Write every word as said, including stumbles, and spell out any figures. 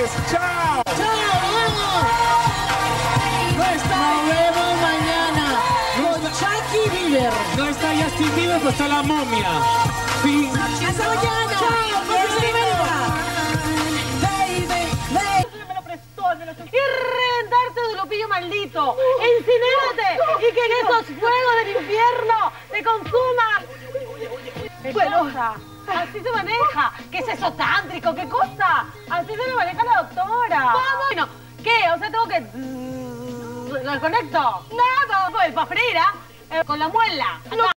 ustedes. ¡Chao! ¡Chao! ¡Vamos! No está. Nos vemos mañana con Chucky Bieber. No está Justin Bieber, pues está la momia. Fin. ¡Hasta mañana! ¡Chao! Y reventarte de lopillo maldito, incinérate y que en esos fuegos del infierno te consuma. Bueno, así se maneja. ¿Qué es eso tántrico? ¿Qué cosa? Así se lo maneja la doctora. ¿Cómo? Bueno, ¿qué? O sea, tengo que... ¿Lo conecto? Nada, pues, para freír, ¿eh? Con la muela.